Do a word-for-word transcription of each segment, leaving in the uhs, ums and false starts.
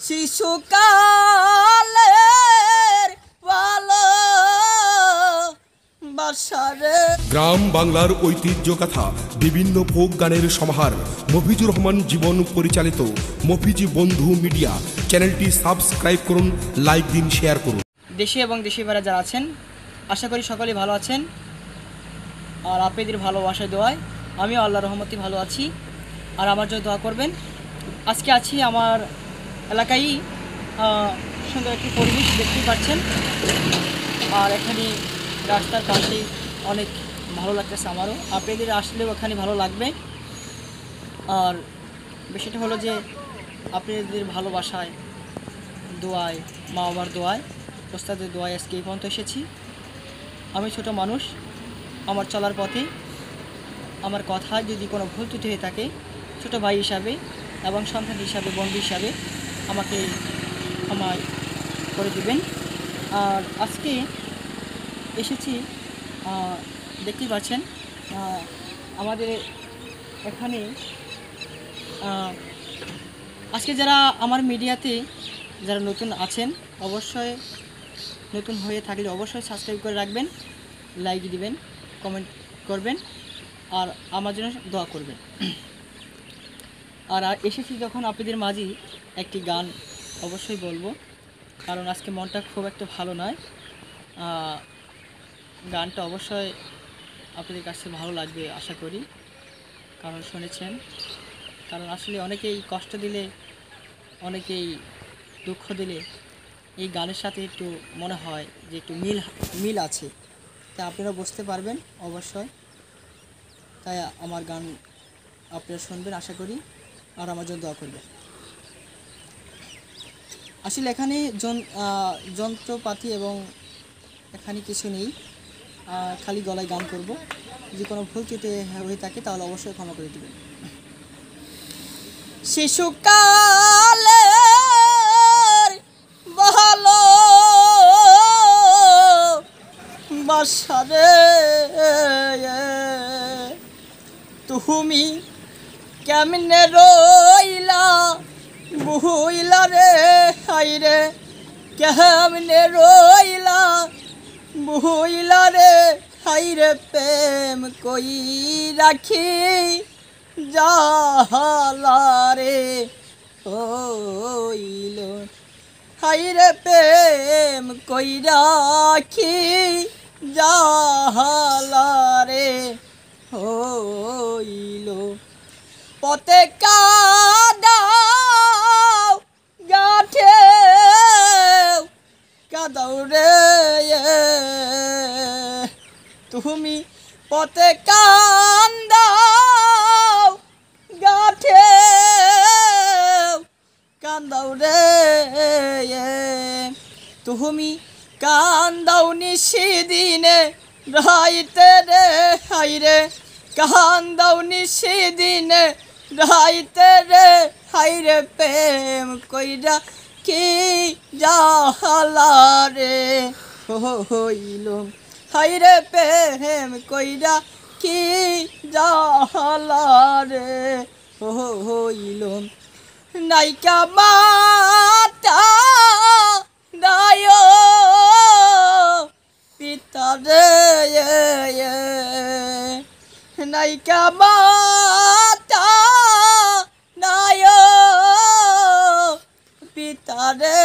শিশুকালের ভালোবাসারে। গ্রাম বাংলার ঐতিহ্য কথা, বিভিন্ন ফোক গানের সমাহার। মফিজুর রহমান জীবন পরিচালিত মফিজি বন্ধু মিডিয়া চ্যানেলটি সাবস্ক্রাইব করুন, লাইক দিন, শেয়ার করুন। দেশে এবং দেশের বাইরে যারা আছেন, আশা করি সকলেই ভালো আছেন। আর আপনাদের ভালোবাসা দোয়ায় আমিও আল্লাহর রহমতে ভালো আছি। আর আমার জন্য দোয়া করবেন। আজকে আছি আমার এলাকায়, সুন্দর একটি পরিবেশ দেখতেই পাচ্ছেন। আর এখানে রাস্তার পাশে অনেক ভালো লাগতেছে আমারও, আপনাদের আসলেও ওখানে ভালো লাগবে। আর বিষয়টা হলো যে আপনাদের ভালোবাসায়, দোয়ায়, মা বাবার দোয়ায়, ওস্তাদের দোয়ায় আজকে এই পর্যন্ত এসেছি। আমি ছোট মানুষ, আমার চলার পথে আমার কথায় যদি কোনো ভুল ত্রুটি হয়ে থাকে, ছোটো ভাই হিসাবে এবং সন্তান হিসাবে, বন্ধু হিসাবে আমাকে ক্ষমা করে দিবেন। আর আজকে এসেছি, দেখতেই পাচ্ছেন আমাদের এখানে আজকে যারা আমার মিডিয়াতে যারা নতুন আছেন, অবশ্যই নতুন হয়ে থাকলে অবশ্যই সাবস্ক্রাইব করে রাখবেন, লাইক দিবেন, কমেন্ট করবেন আর আমার জন্য দোয়া করবেন। আর এসেছি যখন আপনাদের মাঝে একটি গান অবশ্যই বলবো, কারণ আজকে মনটা খুব একটা ভালো নয়। গানটা অবশ্যই আপনাদের কাছে ভালো লাগবে আশা করি, কারণ শুনেছেন। কারণ আসলে অনেকেই কষ্ট দিলে, অনেকেই দুঃখ দিলে এই গানের সাথে একটু মনে হয় যে একটু মিল মিল আছে, তা আপনারা বুঝতে পারবেন অবশ্যই। তাই আমার গান আপনারা শুনবেন আশা করি, আর আমার জন্য দোয়া করবেন। আসলে এখানে যন্ত্রপাতি এবং এখানে কিছু নেই, খালি গলায় গান করব। যে কোনো ভুল ত্রুটি হয়ে থাকে তাহলে অবশ্যই ক্ষমা করে দেবেন। শিশুকালের ভালোবাসারে তুমি কেমনে রইলা বুইলা রে, হাইরে কেমনে রইলা বুইলা রে, হাইরে প্রেম কই রাখি জালারে হইল, হাইরে প্রেম কই রাখি জালারে হইল। পথে কাদাও গাঠে কাদাও রে তুমি, পথে কান্দাও গাঠে কান্দাও রে তুমি, কান্দাও নিশি দিনে রাইতে রে, হাইরে কান্দাও নিশি দিনে রাইতে রে, হাইরে প্রেম কইরা কি জালা রে হইল, হাইরে প্রেম কইরা কি জালা রে হইল। নাইকা মাতা দায় পিতা রে, নাইকা মাতা নায় পিতা রে,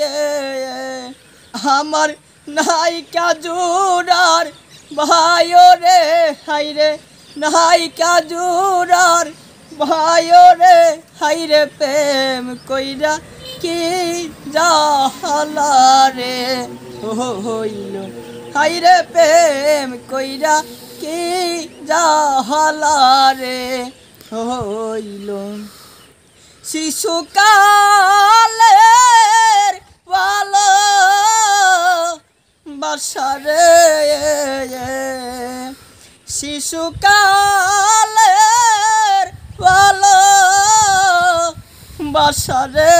আমার নাইকা জোড়ার ভাই রে, হাইরে নাইকা জোড়ার ভাই রে, হাইরে প্রেম কইরা কি জালা রে হইল, হাইরে প্রেম কইরা কি জালা রে হইল। শিশুকালের ভালোবাসারে, শিশুকালের ভালোবাসারে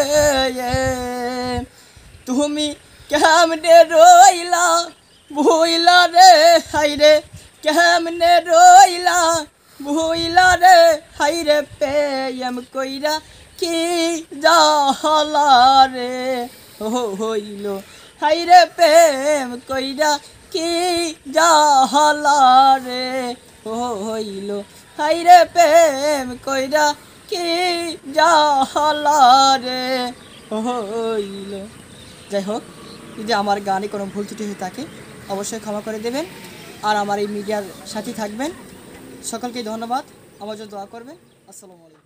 তুমি কেমনে রইলা ভুইলা রে, হাইরে কেমনে রইলা ভুইলা রে, হাইরে প্রেম কইরা কি জালা রে হইল, হাইরে প্রেম কইরা কি জালা রে হইল, হাইরে প্রেম কইরা কি জালা রে হইল। যাই হোক, যদি আমার গানে কোনো ভুল ত্রুটি হয়ে থাকে অবশ্যই ক্ষমা করে দেবেন, আর আমার এই মিডিয়ার সাথে থাকবেন। সকলকে ধন্যবাদ, আমার জন্য দোয়া করবেন। আসসালামু আলাইকুম।